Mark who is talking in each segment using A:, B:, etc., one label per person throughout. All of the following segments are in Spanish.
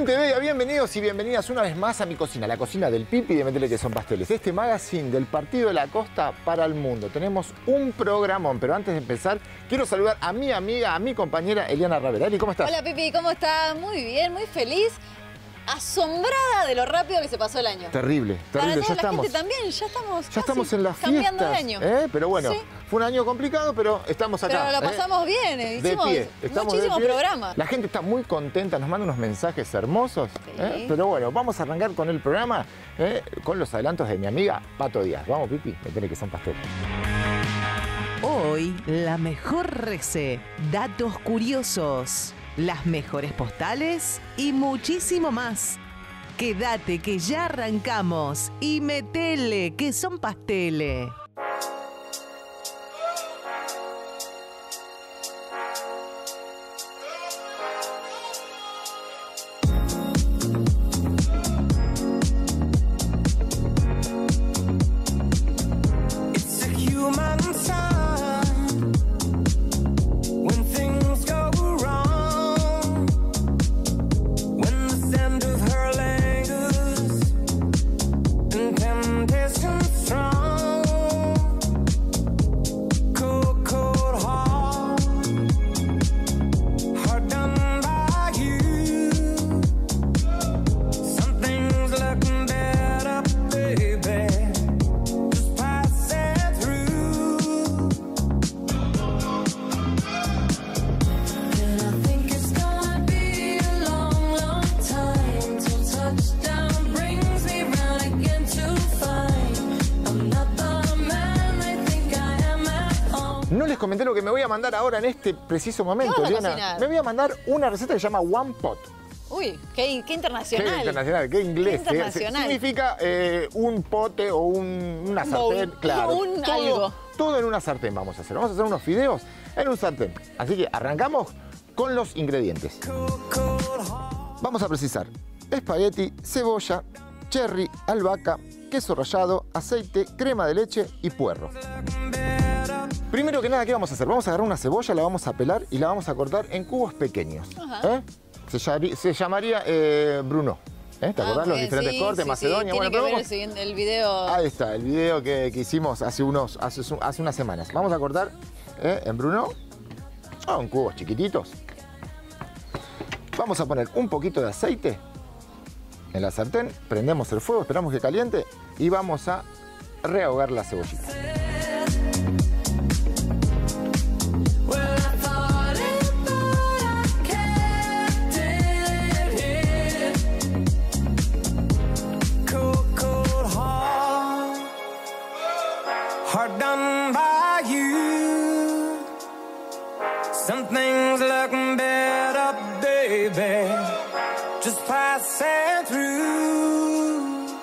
A: Gente bella, bienvenidos y bienvenidas una vez más a mi cocina, la cocina del Pipi de Métele que son pasteles. Este magazine del Partido de la Costa para el mundo. Tenemos un programón, pero antes de empezar, quiero saludar a mi amiga, a mi compañera Eliana Ravera. Eli, ¿cómo estás?
B: Hola Pipi, ¿cómo estás? Muy bien, muy feliz. Asombrada de lo rápido que se pasó el año.
A: Terrible, terrible.
B: Para toda la gente también, ya estamos
A: en las
B: cambiando
A: fiestas,
B: el año.
A: Pero bueno,
B: sí.
A: Fue un año complicado, pero estamos acá.
B: Pero lo pasamos bien, hicimos muchísimos programas.
A: La gente está muy contenta, nos manda unos mensajes hermosos.
B: Sí.
A: Pero bueno, vamos a arrancar con el programa con los adelantos de mi amiga Pato Díaz. Vamos, Pipi, Métele que son pasteles.
C: Hoy, la mejor receta, datos curiosos, las mejores postales y muchísimo más. Quédate que ya arrancamos y metele que son pasteles.
A: No les comenté lo que me voy a mandar ahora en este preciso momento, Eliana. Me voy a mandar una receta que se llama One Pot.
B: Uy, qué internacional.
A: Qué internacional, qué inglés.
B: Qué internacional.
A: Significa un pote o una sartén, claro. Todo en una sartén vamos a hacer. Vamos a hacer unos fideos en un sartén. Así que arrancamos con los ingredientes. Vamos a precisar espagueti, cebolla, cherry, albahaca, queso rallado, aceite, crema de leche y puerro. Primero que nada, ¿qué vamos a hacer? Vamos a agarrar una cebolla, la vamos a pelar y la vamos a cortar en cubos pequeños. Se llamaría Bruno. ¿Te acordás los diferentes cortes?
B: Sí,
A: Macedonia.
B: Sí.
A: Bueno,
B: Tiene que ver el video.
A: Ahí está, el video que hicimos hace unas semanas. Vamos a cortar en Bruno, en cubos chiquititos. Vamos a poner un poquito de aceite en la sartén, prendemos el fuego, esperamos que caliente y vamos a rehogar la cebollita.
D: Hard done by you. Some things look better, baby. Just passing through.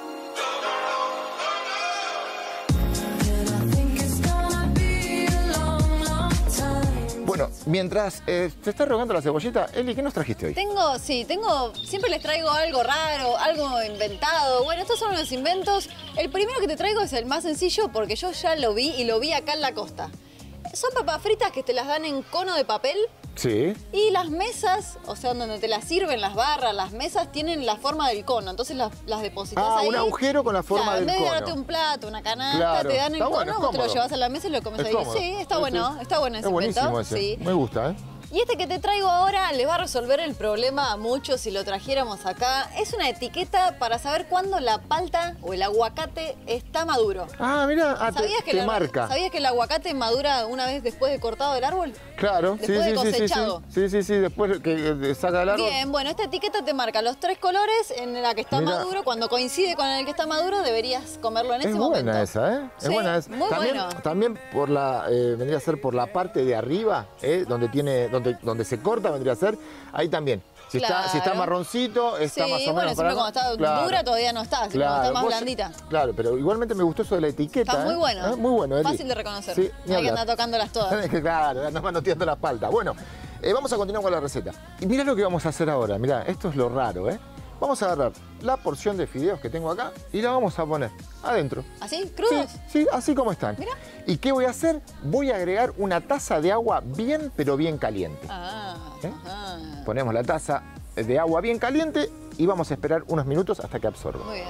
D: And I think it's gonna be a long, long time.
A: Bueno, mientras te está rehogando la cebollita, Eli, ¿qué nos trajiste hoy?
B: Siempre les traigo algo raro, algo inventado. Bueno, estos son los inventos. El primero que te traigo es el más sencillo porque yo ya lo vi y lo vi acá en la costa. Son papas fritas que te las dan en cono de papel.
A: Sí.
B: Y las mesas, o sea, donde te las sirven, las barras, las mesas tienen la forma del cono. Entonces las depositas ahí.
A: Un agujero con la forma del cono.
B: En vez de darte un plato, una canasta,
A: claro,
B: te dan el cono,
A: bueno,
B: vos te lo llevas a la mesa y lo comes ahí.
A: Cómodo.
B: Sí, está bueno ese invento.
A: Buenísimo ese.
B: Sí.
A: Me gusta, ¿eh?
B: Y este que te traigo ahora les va a resolver el problema a muchos si lo trajéramos acá. Es una etiqueta para saber cuándo la palta o el aguacate está maduro.
A: Ah, mira, te marca.
B: ¿Sabías que el aguacate madura una vez después de cortado del árbol?
A: Claro,
B: después de cosechado.
A: Sí, después que saca el árbol.
B: Bien, bueno, esta etiqueta te marca los 3 colores en la que está maduro. Cuando coincide con el que está maduro, deberías comerlo en ese momento.
A: Es buena esa, ¿eh? Es buena esa.
B: Muy bueno.
A: También por vendría a ser por la parte de arriba, donde se corta, vendría a ser, ahí también. Si está marroncito, está más o menos.
B: Sí, bueno, cuando está dura todavía no está, sino cuando está más blandita.
A: Claro, pero igualmente me gustó eso de la etiqueta.
B: Está muy bueno.
A: Muy bueno, Eli.
B: Fácil de reconocer.
A: Sí,
B: hay que andar tocándolas todas.
A: Claro, andar manoteando la palta. Bueno, vamos a continuar con la receta. Y mirá lo que vamos a hacer ahora. Mirá, esto es lo raro, ¿eh? Vamos a agarrar la porción de fideos que tengo acá y la vamos a poner adentro.
B: ¿Así? ¿Crudos?
A: Sí, así como están.
B: Mira.
A: ¿Y qué voy a hacer? Voy a agregar una taza de agua bien, pero bien caliente. Ponemos la taza de agua bien caliente y vamos a esperar unos minutos hasta que absorba.
B: Muy bien.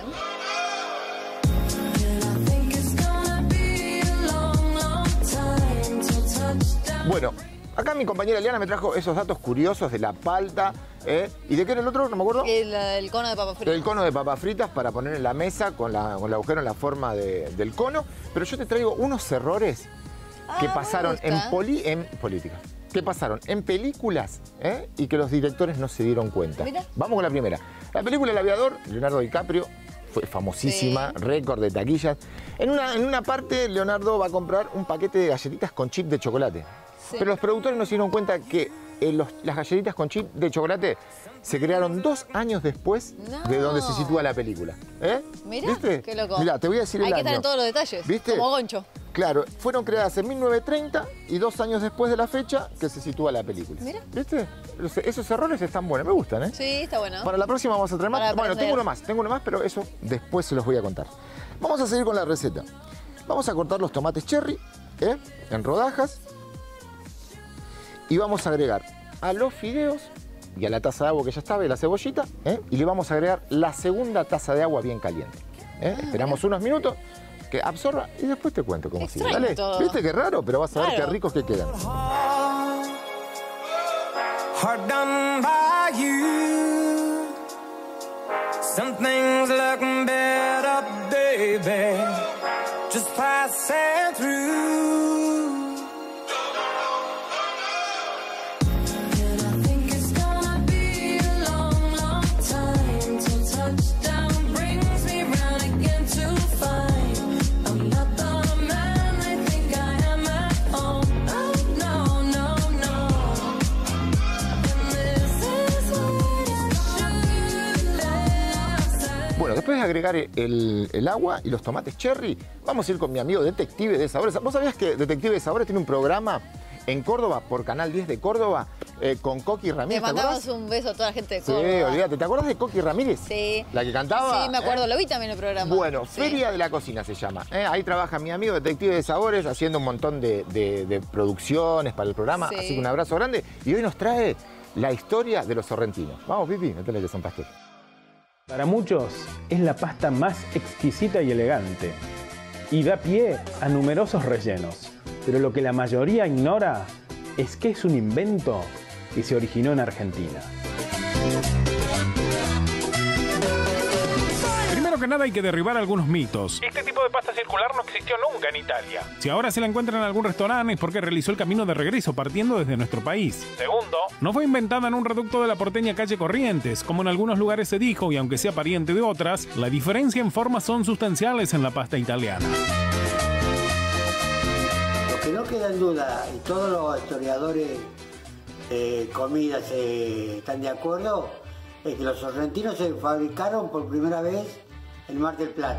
A: Bueno, acá mi compañera Eliana me trajo esos datos curiosos de la palta. ¿Y de qué era el otro? No me acuerdo.
B: El cono de papas fritas.
A: El cono de papas fritas para poner en la mesa con el agujero en la forma del cono. Pero yo te traigo unos errores que pasaron en política. Que pasaron en películas y que los directores no se dieron cuenta.
B: Mira.
A: Vamos con la primera. La película El Aviador, Leonardo DiCaprio, fue famosísima,
B: Sí.
A: récord de taquillas. En una parte, Leonardo va a comprar un paquete de galletitas con chip de chocolate.
B: Sí.
A: Pero los productores no se dieron cuenta que las galletitas con chip de chocolate se crearon 2 años después de donde se sitúa la película.
B: Mirá,
A: ¿Viste?
B: qué loco.
A: Mirá, te voy a decir
B: Hay
A: el
B: que
A: año.
B: estar en todos los detalles.
A: ¿Viste?
B: Como Goncho.
A: Claro, fueron creadas en 1930 y 2 años después de la fecha que se sitúa la película.
B: Mira.
A: ¿Viste? Esos errores están buenos, me gustan, ¿eh?
B: Sí, está bueno.
A: Para la próxima vamos a traer más.
B: Para
A: Bueno,
B: aprender.
A: tengo uno más, pero eso después se los voy a contar. Vamos a seguir con la receta. Vamos a cortar los tomates cherry, en rodajas. Y vamos a agregar a los fideos y a la taza de agua que ya estaba y la cebollita, y le vamos a agregar la segunda taza de agua bien caliente. Esperamos unos minutos que absorba y después te cuento cómo sigue.
B: Extraño
A: Dale.
B: todo.
A: ¿Viste qué raro? Pero vas a ver
B: Claro.
A: qué ricos que quedan.
E: Hard done by you. Some things look better, baby. Just passing through.
A: Bueno, después de agregar el agua y los tomates cherry, vamos a ir con mi amigo Detective de Sabores. ¿Vos sabías que Detective de Sabores tiene un programa en Córdoba, por Canal 10 de Córdoba, con Coqui Ramírez?
B: Le mandamos un beso a toda la gente de
A: Sí,
B: Córdoba.
A: olvídate. ¿Te acuerdas de Coqui Ramírez?
B: Sí.
A: La que cantaba.
B: Sí, me acuerdo, lo vi también en el programa.
A: Bueno,
B: Sí.
A: Feria de la Cocina se llama. Ahí trabaja mi amigo Detective de Sabores haciendo un montón de producciones para el programa.
B: Sí.
A: Así que un abrazo grande. Y hoy nos trae la historia de los sorrentinos. Vamos, Pipi, métele que son pastel.
F: Para muchos es la pasta más exquisita y elegante y da pie a numerosos rellenos. Pero lo que la mayoría ignora es que es un invento que se originó en Argentina.
G: Primero que nada hay que derribar algunos mitos. Este tipo de pasta circular no existió nunca en Italia. Si ahora se la encuentra en algún restaurante es porque realizó el camino de regreso partiendo desde nuestro país. Segundo, no fue inventada en un reducto de la porteña calle Corrientes, como en algunos lugares se dijo, y aunque sea pariente de otras, la diferencia en formas son sustanciales en la pasta italiana.
H: Lo que no queda en duda, y todos los historiadores de comidas están de acuerdo, es que los sorrentinos se fabricaron por primera vez en Mar del Plata.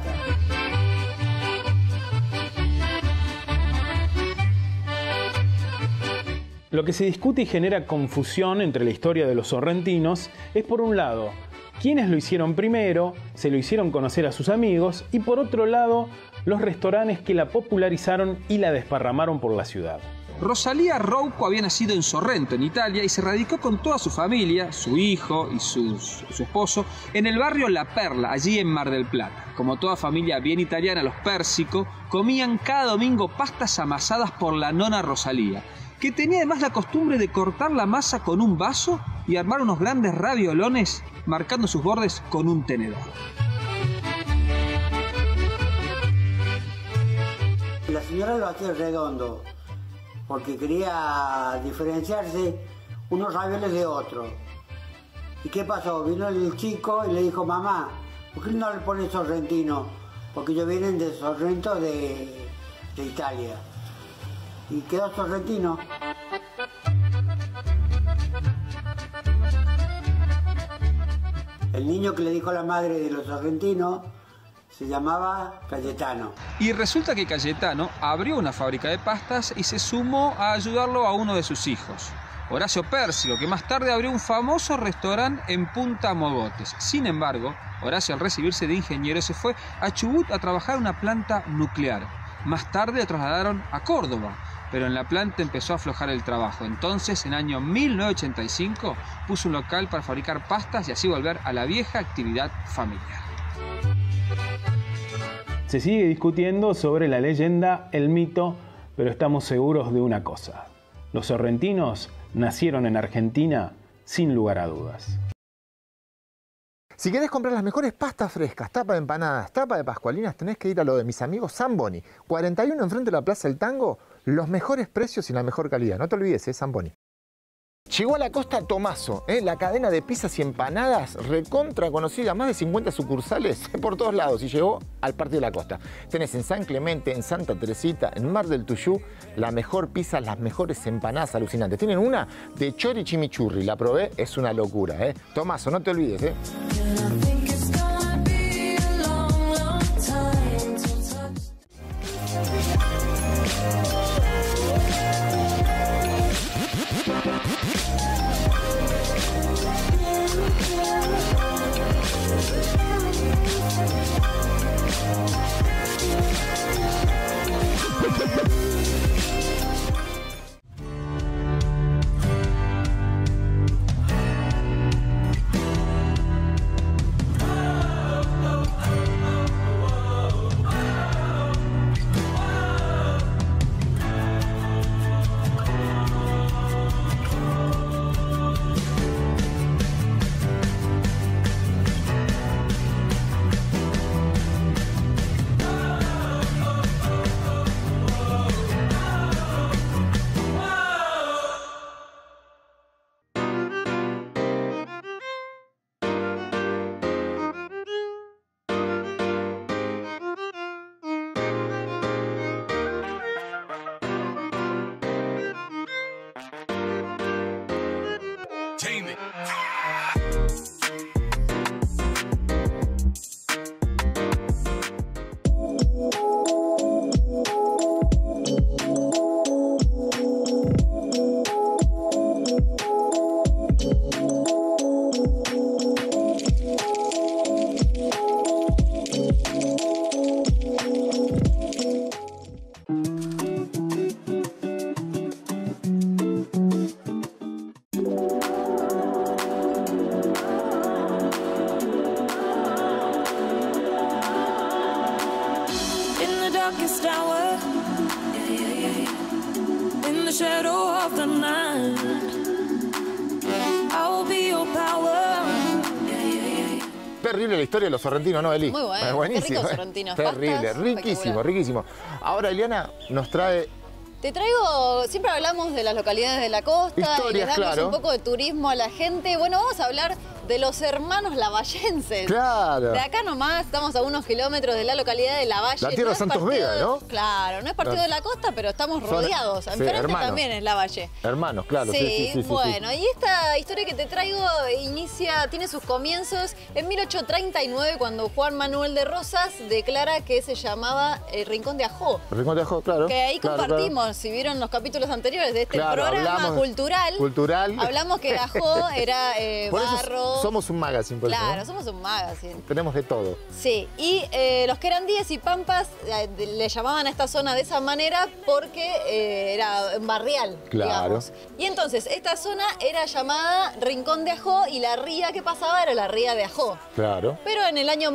F: Lo que se discute y genera confusión entre la historia de los sorrentinos es, por un lado, quiénes lo hicieron primero, se lo hicieron conocer a sus amigos, y por otro lado, los restaurantes que la popularizaron y la desparramaron por la ciudad.
I: Rosalía Rouco había nacido en Sorrento, en Italia, y se radicó con toda su familia, su hijo y su esposo, en el barrio La Perla, allí en Mar del Plata. Como toda familia bien italiana, los Pérsico comían cada domingo pastas amasadas por la nona Rosalía, que tenía además la costumbre de cortar la masa con un vaso y armar unos grandes raviolones marcando sus bordes con un tenedor.
H: La señora lo hacía redondo, porque quería diferenciarse unos ravioles de otros. ¿Y qué pasó? Vino el chico y le dijo, mamá, ¿por qué no le pones sorrentino? Porque ellos vienen de Sorrento de Italia. Y quedó sorrentino. El niño que le dijo a la madre de los sorrentinos se llamaba Cayetano.
I: Y resulta que Cayetano abrió una fábrica de pastas y se sumó a ayudarlo a uno de sus hijos, Horacio Pérsico, que más tarde abrió un famoso restaurante en Punta Mogotes. Sin embargo, Horacio, al recibirse de ingeniero, se fue a Chubut a trabajar en una planta nuclear. Más tarde lo trasladaron a Córdoba, pero en la planta empezó a aflojar el trabajo. Entonces, en el año 1985, puso un local para fabricar pastas y así volver a la vieja actividad familiar.
F: Se sigue discutiendo sobre la leyenda, el mito, pero estamos seguros de una cosa. Los sorrentinos nacieron en Argentina sin lugar a dudas.
A: Si querés comprar las mejores pastas frescas, tapa de empanadas, tapa de pascualinas, tenés que ir a lo de mis amigos Zamboni. 41 enfrente de la Plaza del Tango, los mejores precios y la mejor calidad. No te olvides, Zamboni. Llegó a la Costa Tomaso, la cadena de pizzas y empanadas recontra conocida, más de 50 sucursales por todos lados, y llegó al Partido de la Costa. Tenés en San Clemente, en Santa Teresita, en Mar del Tuyú, la mejor pizza, las mejores empanadas alucinantes. Tienen una de chori chimichurri, la probé, es una locura. Tomaso, no te olvides.
D: darkest hour, in the shadow of the night, I will be your power.
A: Terrible la historia de los sorrentinos, ¿no, Eli?
B: Muy bueno,
A: buenísimo.
B: qué ricos sorrentinos.
A: Terrible,
B: Pastas,
A: riquísimo,
B: espectacular.
A: riquísimo. Ahora Eliana nos trae...
B: Te traigo, siempre hablamos de las localidades de la costa
A: Historias,
B: y les damos
A: claro.
B: un poco de turismo a la gente. Bueno, vamos a hablar de los hermanos lavallenses.
A: Claro.
B: De acá nomás, estamos a unos kilómetros de la localidad de Lavalle.
A: La tierra de
B: es
A: Santos
B: partido
A: Vega, ¿no?
B: Claro, no es partido de la costa, pero estamos rodeados.
A: sí,
B: Enfrente
A: hermanos.
B: también es Lavalle.
A: Hermanos, claro.
B: Sí, bueno, y esta historia que te traigo tiene sus comienzos en 1839, cuando Juan Manuel de Rosas declara que se llamaba Rincón de Ajó.
A: Rincón de Ajo, claro.
B: Que ahí
A: claro,
B: compartimos,
A: claro.
B: si vieron los capítulos anteriores de este
A: Claro,
B: programa
A: hablamos-
B: cultural, hablamos que Ajó era
A: Por eso
B: barro.
A: somos un magazine, por eso,
B: Claro,
A: ¿no?
B: somos un magazine.
A: Tenemos de todo.
B: Sí, y los que eran Díez y Pampas le llamaban a esta zona de esa manera porque era un barrial,
A: Claro.
B: digamos. Y entonces, esta zona era llamada Rincón de Ajó y la ría que pasaba era la ría de Ajó.
A: Claro.
B: Pero en el año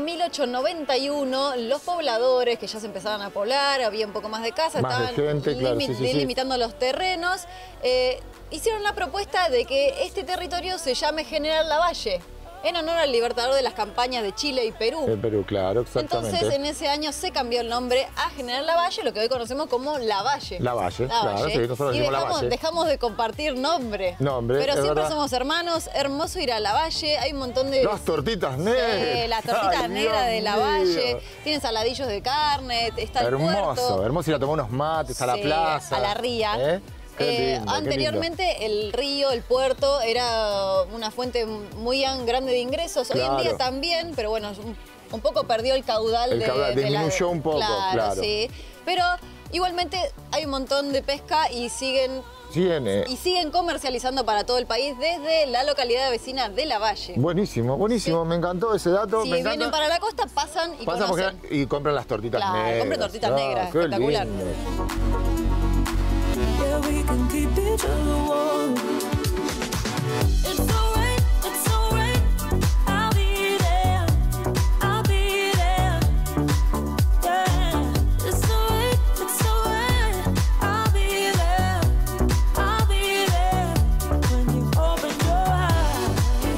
B: 1891, los pobladores que ya se empezaban a poblar, había un poco más de casa,
A: Más de
B: estaban
A: gente, claro, sí, sí, sí.
B: delimitando los terrenos, hicieron la propuesta de que este territorio se llame General Lavalle, en honor al libertador de las campañas de Chile y Perú.
A: El Perú, claro, exactamente.
B: Entonces, en ese año se cambió el nombre a General Lavalle, lo que hoy conocemos como Lavalle.
A: Lavalle, claro, sí, nosotros
B: y
A: decimos Lavalle.
B: dejamos de compartir nombre.
A: Nombre,
B: Pero
A: es
B: siempre
A: verdad.
B: somos hermanos, hermoso ir a Lavalle, hay un montón de...
A: Las tortitas negras.
B: Las tortitas
A: Ay,
B: negras de
A: Dios
B: Lavalle,
A: mío.
B: tienen saladillos de carne, está el
A: Hermoso,
B: puerto.
A: hermoso ir a tomar unos mates a la
B: Sí,
A: plaza.
B: a la ría.
A: Qué lindo, qué lindo.
B: Anteriormente el río, el puerto, era una fuente muy grande de ingresos. Hoy en
A: Claro.
B: día también, pero bueno, un poco perdió el caudal.
A: El caudal disminuyó un poco, claro.
B: Sí. Pero igualmente hay un montón de pesca y siguen comercializando para todo el país desde la localidad vecina de Lavalle.
A: Buenísimo, buenísimo. Me encantó ese dato.
B: Si
A: me encanta.
B: vienen para la costa, pasan y
A: Pasan
B: conocen.
A: y compran las tortitas
B: Claro,
A: negras.
B: compren tortitas negras,
A: qué
B: espectacular.
A: lindo.
D: Yeah, we can keep each other warm. It's alright, I'll be there, I'll be there. Yeah, it's alright, I'll be there, I'll be there. When you open your eyes,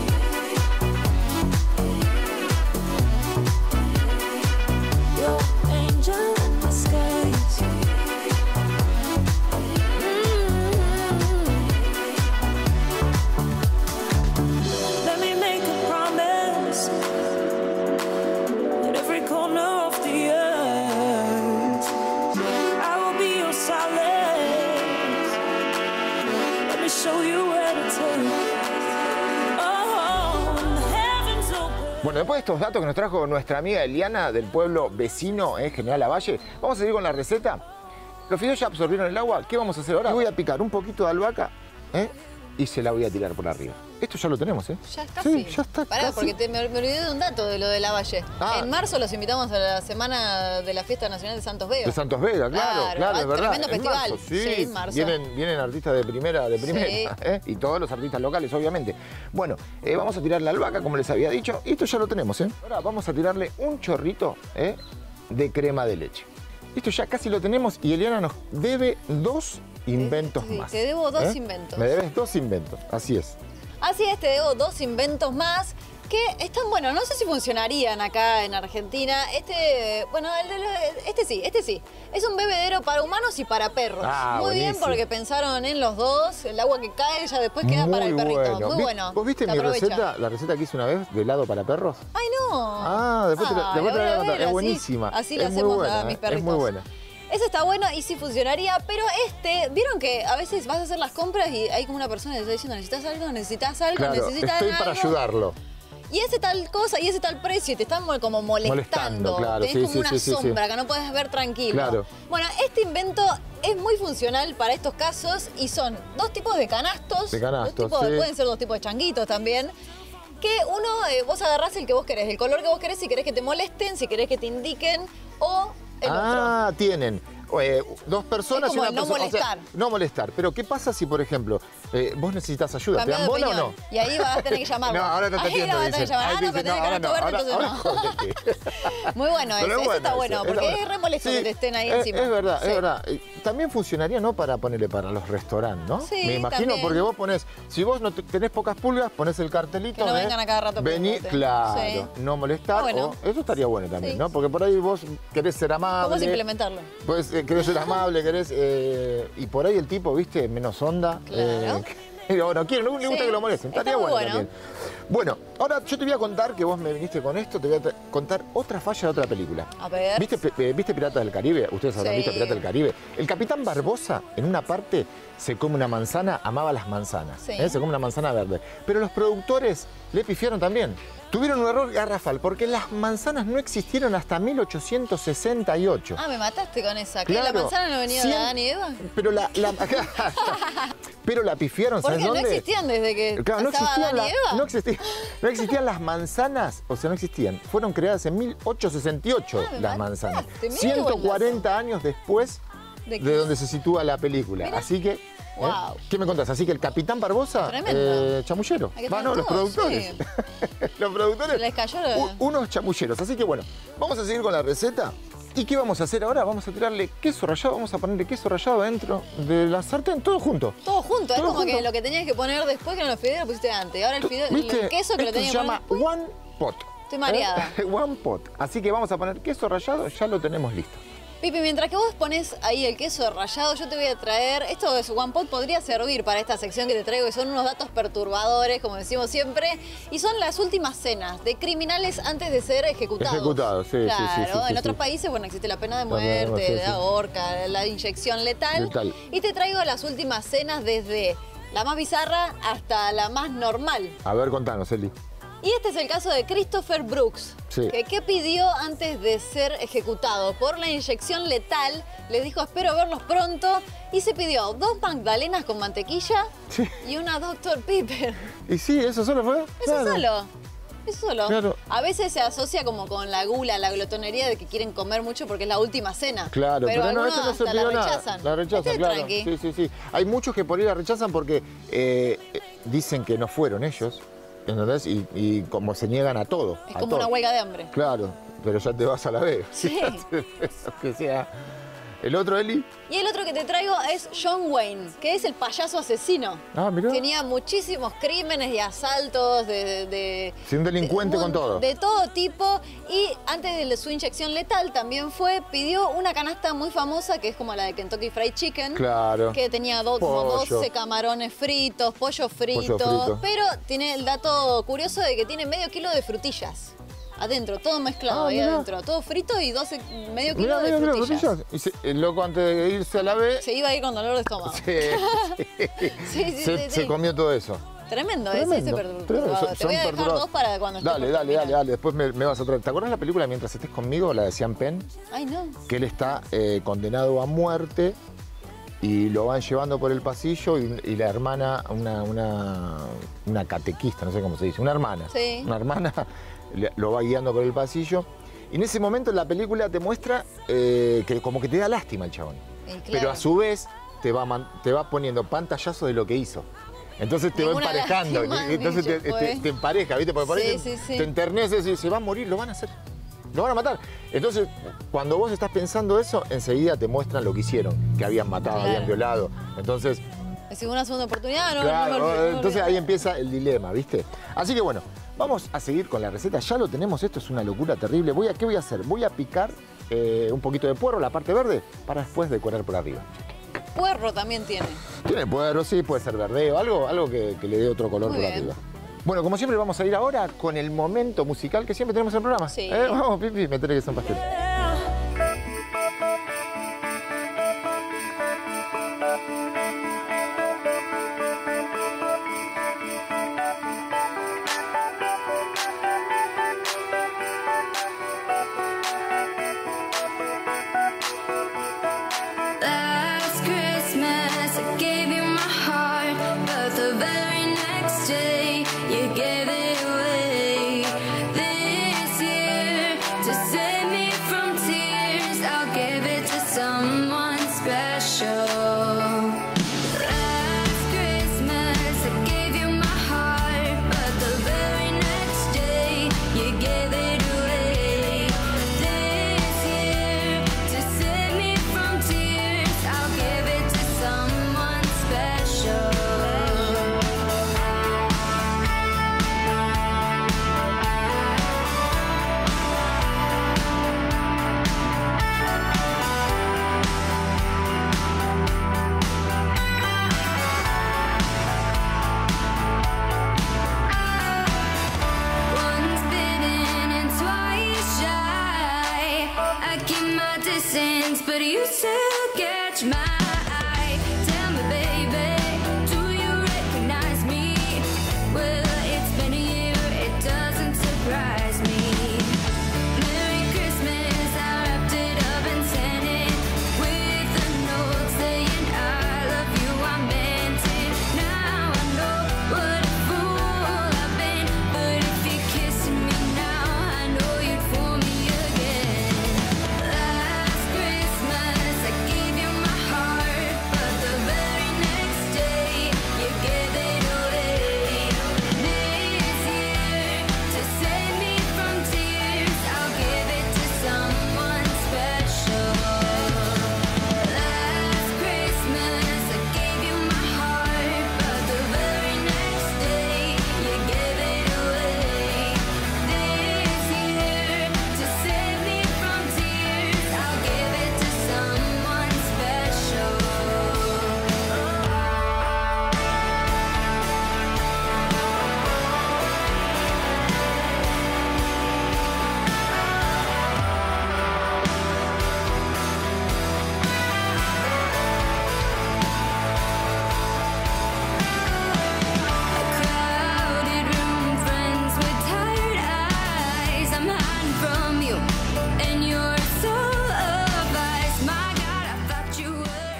D: your angel in disguise. Let me make a promise that every corner of the earth I will be your solace. Let me show you where to take. Oh, when the heavens open.
A: Bueno, después de estos datos que nos trajo nuestra amiga Eliana del pueblo vecino, General Lavalle, vamos a seguir con la receta. Los fideos ya absorbieron el agua. ¿Qué vamos a hacer ahora? Voy a picar un poquito de albahaca y se la voy a tirar por arriba. Esto ya lo tenemos, ¿eh?
B: Ya está.
A: Sí, ya está.
B: Pará,
A: casi.
B: porque me olvidé de un dato de lo de Lavalle.
A: Ah.
B: En marzo los invitamos a la semana de la Fiesta Nacional de Santos Vega.
A: De Santos Vega, claro, es verdad.
B: Tremendo
A: En
B: festival.
A: marzo,
B: Sí, en marzo.
A: Vienen artistas de primera, y todos los artistas locales, obviamente. Bueno, vamos a tirar la albahaca, como les había dicho, y esto ya lo tenemos, ¿eh? Ahora vamos a tirarle un chorrito de crema de leche. Esto ya casi lo tenemos y Eliana nos debe 2 inventos más.
B: Te debo 2 inventos.
A: Me debes 2 inventos, así es.
B: Así es, te debo 2 inventos más que están buenos. No sé si funcionarían acá en Argentina. Este sí. Es un bebedero para humanos y para perros.
A: Ah,
B: muy bien,
A: buenísimo.
B: porque pensaron en los dos. El agua que cae ya después queda para el perrito. Muy bueno.
A: ¿Vos viste
B: Se
A: mi
B: aprovecha.
A: receta, la receta que hice una vez de helado para perros?
B: Ay, no.
A: Ah, después te la voy a contar. Es buenísima.
B: Así le
A: Es muy
B: hacemos
A: buena,
B: a mis perritos.
A: Es muy buena.
B: Ese está bueno y sí funcionaría, pero vieron que a veces vas a hacer las compras y hay como una persona que te está diciendo, necesitas algo, necesitas algo,
A: Claro,
B: necesitas
A: estoy
B: algo.
A: para ayudarlo.
B: Y ese tal cosa y ese tal precio y te están como molestando.
A: Claro,
B: Tenés como una
A: sí.
B: sombra que no puedes ver tranquilo.
A: Claro.
B: Bueno, este invento es muy funcional para estos casos y son 2 tipos de canastos. Pueden ser 2 tipos de changuitos también. Que uno, vos agarrás el que vos querés, el color que vos querés, si querés que te molesten, si querés que te indiquen o el otro.
A: Tienen 2 personas
B: Es como
A: y una
B: el no
A: persona.
B: molestar.
A: No molestar. Pero ¿qué pasa si, por ejemplo, vos necesitas ayuda?
B: Cambió
A: ¿Te
B: de
A: dan bola o no?
B: opinión. Y ahí vas a tener que llamarlo.
A: No, ahora no te
B: Ahí
A: entiendo,
B: no vas a tener que
A: dicen.
B: llamar.
A: Ahí
B: Pero
A: dicen,
B: tenés
A: no,
B: canasto verde,
A: ahora
B: entonces no. Muy bueno
A: Pero
B: ese.
A: es
B: Ese está bueno,
A: ese,
B: porque
A: es
B: es re molesto que te estén ahí
A: es,
B: encima.
A: Es verdad,
B: Sí.
A: es verdad. También funcionaría, ¿no? Para ponerle para los restaurantes, ¿no?
B: Sí,
A: Me imagino,
B: también.
A: porque vos ponés, si vos no tenés pocas pulgas, ponés el cartelito.
B: Que no vengan a cada rato
A: Vení,
B: preguntarte.
A: claro,
B: Sí.
A: no molestar.
B: Bueno.
A: Eso estaría bueno también,
B: Sí.
A: ¿no? Porque por ahí vos querés ser amable.
B: Vamos a implementarlo.
A: Pues querés ser amable, y por ahí el tipo, viste, menos onda.
B: Claro.
A: No le gusta
B: Sí.
A: que lo molesten.
B: Está
A: Estaría
B: muy
A: bueno
B: bueno.
A: también. Bueno, ahora yo te voy a contar que vos me viniste con esto, te voy a contar otra falla de otra película.
B: A ver.
A: ¿Viste Piratas del Caribe? Ustedes habrán
B: Sí.
A: visto Piratas del Caribe. El capitán Barbosa, en una parte, se come una manzana, amaba las manzanas.
B: Sí.
A: Se come una manzana verde. Pero los productores le pifiaron también. Tuvieron un error garrafal, porque las manzanas no existieron hasta 1868.
B: Ah, me mataste con esa. ¿Qué?
A: Claro.
B: ¿La manzana no venía de
A: 100
B: Adán y Eva?
A: Pero la pifiaron,
B: Porque
A: ¿sabes
B: no
A: dónde?
B: existían desde que
A: Claro, no
B: estaba
A: existían,
B: Adán y Eva.
A: no existían las manzanas, o sea, no existían. Fueron creadas en 1868
B: me
A: las
B: mataste,
A: manzanas.
B: mirá qué
A: 140 años después
B: ¿De qué?
A: de donde se sitúa la película.
B: Mirá.
A: Así que,
B: Wow.
A: ¿qué me contás? Así que el capitán Barbosa,
B: Tremendo.
A: chamullero.
B: Hay que
A: No, los
B: tener todo,
A: productores.
B: sí.
A: Los productores,
B: Se les cayó la-
A: unos chamulleros. Así que bueno, vamos a seguir con la receta. ¿Y qué vamos a hacer ahora? Vamos a tirarle queso rallado, vamos a ponerle queso rallado dentro de la sartén, todo junto.
B: Todo junto, es
A: Todo
B: como
A: junto.
B: que lo que tenías que poner después que no los fideos lo pusiste antes. Ahora el
A: ¿Viste?
B: queso que lo
A: Esto
B: tenías
A: se
B: que
A: llama
B: poner después.
A: one pot.
B: Estoy mareada.
A: One pot. Así que vamos a poner queso rallado, ya lo tenemos listo.
B: Pipi, mientras que vos pones ahí el queso rallado, yo te voy a traer, esto de su One Pot podría servir para esta sección que te traigo, que son unos datos perturbadores, como decimos siempre, y son las últimas cenas de criminales antes de ser ejecutados.
A: Ejecutados, sí,
B: claro,
A: sí, sí, sí,
B: en
A: sí,
B: otros
A: sí.
B: países, bueno, existe la pena de
A: La pena de
B: muerte,
A: muerte, sí,
B: la
A: sí.
B: horca, la inyección letal.
A: Letal.
B: Y te traigo las últimas cenas desde la más bizarra hasta la más normal.
A: A ver, contanos, Eli.
B: Y este es el caso de Christopher Brooks,
A: Sí.
B: que pidió antes de ser ejecutado por la inyección letal. Le dijo, espero verlos pronto. Y se pidió 2 magdalenas con mantequilla
A: Sí.
B: y una Dr. Pepper.
A: ¿Y sí, eso solo fue?
B: Eso solo. Eso solo.
A: Claro.
B: A veces se asocia como con la gula, la glotonería de que quieren comer mucho porque es la última cena.
A: Claro, pero no,
B: algunos
A: esto no se
B: hasta la
A: pidió nada.
B: rechazan.
A: La rechazan, claro.
B: Tranqui.
A: Sí. Hay muchos que por ahí la rechazan porque dicen que no fueron ellos, ¿entendés? Y como se niegan a todo.
B: Es como una huelga de hambre.
A: Claro, pero ya te vas a la vez.
B: Sí.
A: Que sea. ¿El otro, Eli?
B: Y el otro que te traigo es John Wayne, que es el payaso asesino.
A: Ah, mirá.
B: Tenía muchísimos crímenes y asaltos
A: Sí, un delincuente con todo.
B: De todo tipo. Y antes de su inyección letal también pidió una canasta muy famosa, que es como la de Kentucky Fried Chicken.
A: Claro.
B: Que tenía como 12 camarones fritos, pollo frito. Pero tiene el dato curioso de que tiene medio kilo de frutillas. Adentro, todo mezclado ahí adentro. Todo frito y medio kilo de frutillas.
A: Y el loco antes de irse a la B...
B: Se iba a ir con dolor de estómago.
A: Se comió todo eso.
B: Tremendo. Ese perturbador. Te voy a dejar 2 para cuando estés.
A: Dale. Después me vas a traer. ¿Te acuerdas la película Mientras estés conmigo, la de Sean Penn?
B: Ay, no.
A: Que él está condenado a muerte y lo van llevando por el pasillo y la hermana, una catequista, no sé cómo se dice, una hermana.
B: Sí.
A: Una hermana lo va guiando por el pasillo. Y en ese momento la película te muestra que como que te da lástima el chabón.
B: Claro.
A: Pero a su vez te va poniendo pantallazo de lo que hizo. Entonces te va emparejando. Entonces te empareja, ¿viste? Porque por ahí te enterneces y se va a morir, lo van a hacer. Lo van a matar. Entonces, cuando vos estás pensando eso, enseguida te muestran lo que hicieron. Que habían matado, habían violado. Entonces...
B: Es una segunda oportunidad, ¿no?
A: Claro, entonces ahí empieza el dilema, ¿viste? Así que bueno, vamos a seguir con la receta. Ya lo tenemos, esto es una locura terrible. ¿Qué voy a hacer? Voy a picar un poquito de puerro, la parte verde, para después decorar por arriba.
B: Puerro también tiene.
A: Tiene puerro, sí, puede ser verdeo, algo que le dé otro color por arriba. Bueno, como siempre vamos a ir ahora con el momento musical que siempre tenemos en el programa.
B: Sí.
A: Vamos, Pipi, meterle que son pasteles.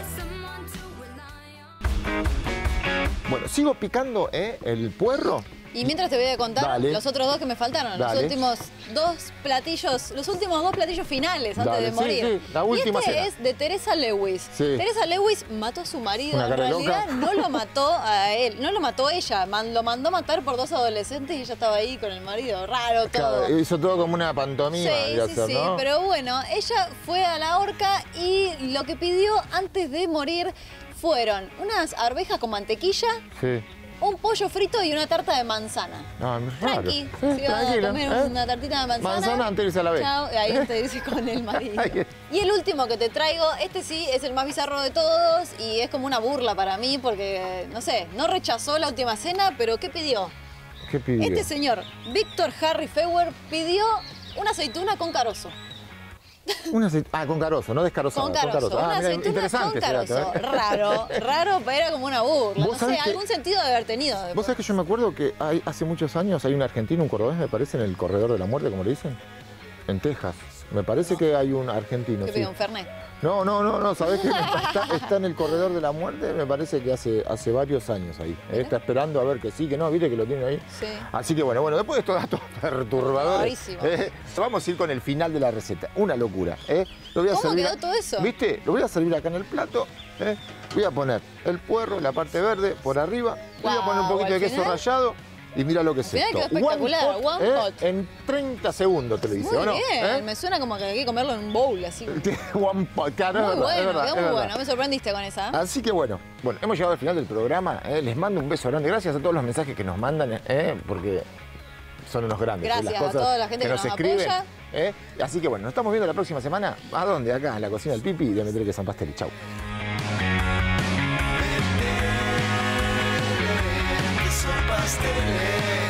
A: Sigo picando el puerro
B: Y mientras te voy a contar los otros dos que me faltaron, los últimos dos platillos finales antes de morir.
A: Sí, la última
B: y este
A: cena.
B: es de Teresa Lewis.
A: Sí.
B: Teresa Lewis mató a su marido.
A: Una
B: en
A: cara
B: realidad
A: loca.
B: no lo mató a él, no lo mató ella, lo mandó matar por 2 adolescentes y ella estaba ahí con el marido. Raro todo.
A: Claro, hizo todo como una pantomima.
B: Sí,
A: ¿no?
B: pero bueno, ella fue a la horca y lo que pidió antes de morir fueron unas arvejas con mantequilla,
A: Sí.
B: un pollo frito y una tarta de manzana.
A: No, es raro.
B: Tranqui, se iba a comer una tartita de manzana.
A: Manzana antes de irse a la vez.
B: Chao, y ahí te dice con el marido. Y el último que te traigo, este sí es el más bizarro de todos y es como una burla para mí porque, no sé, no rechazó la última cena, pero ¿qué pidió?
A: ¿Qué pidió?
B: Este señor, Víctor Harry Feuer, pidió una aceituna con carozo.
A: Con carozo, no descarozado.
B: Con carozo, una aceituna
A: interesante
B: con carozo.
A: ese dato, ¿eh?
B: Raro, pero era como una burla. No sé,
A: sabés
B: algún sentido de haber tenido.
A: Vos sabés que yo me acuerdo que hace muchos años hay un argentino, un cordobés, me parece, en el corredor de la muerte, como le dicen, en Texas. Me parece que hay un argentino.
B: ¿Qué pidió, un Fernet?
A: No, ¿sabés qué? Está en el corredor de la muerte, me parece que hace varios años ahí. Está esperando a ver que sí, que no, viste que lo tiene ahí.
B: Sí.
A: Así que bueno, después de estos datos perturbadores,
B: Rarísimo.
A: vamos a ir con el final de la receta. Una locura. Lo voy a
B: ¿Cómo
A: servir
B: quedó todo eso?
A: ¿Viste? Lo voy a servir acá en el plato. Voy a poner el puerro, la parte verde, por arriba. Voy a poner un poquito de queso rallado. Y mira lo que es
B: Mirá
A: esto.
B: que espectacular, one pot.
A: En 30 segundos te lo dice, ¿o no?
B: Muy bien, me suena como que hay que comerlo en un bowl así.
A: One pot, claro,
B: Muy bueno,
A: es verdad,
B: quedó muy bueno, me sorprendiste con esa.
A: Así que bueno, hemos llegado al final del programa. Les mando un beso grande. Gracias a todos los mensajes que nos mandan, porque son unos grandes.
B: Gracias
A: las
B: a
A: cosas
B: toda la gente que nos
A: escriben.
B: apoya.
A: Así que bueno, nos estamos viendo la próxima semana. ¿A dónde? Acá, en la cocina del Pipi y de Meter que San Pastel. Chau.
E: Son pasteles.